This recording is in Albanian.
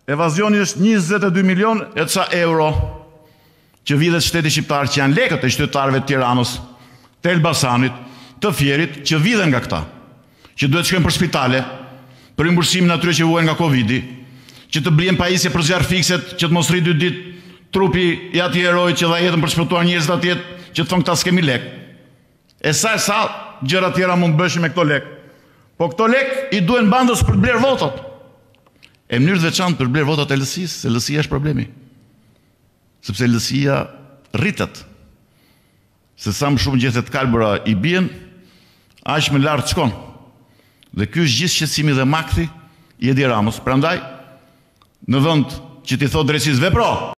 Evazioni është 22 milion e ca euro që vidhet shteti shqiptar, që janë lekët e qytetarëve të Tiranës, të Elbasanit, të Fierit, që vidhen nga këta, që duhet shkojnë për spitale, për rimbursimin atyre që vuajnë nga Covidi, që të blien pajisje për zjarr fikset, që të mos rri 2 ditë trupi i atij heroi që dha jetën për shpëtuar njerëzit atje, që të thonë këta s'kemi lek. E sa gjëra tjera mund të bëshim me këto lek. Po këto lek i duhen bandës për të blerë votat. E mënyrë të veçantë për të blerë votat e LSI-s, se LSI-ja është problemi. Sepse LSI-ja rritet. Se sa më shumë gjethet kalbëra i bien, aq më lart shkon. Dhe ky është gjithë shqetësimi dhe makthi i Edi Ramës. Prandaj, në vend që t'i thotë drejtësisë vepro,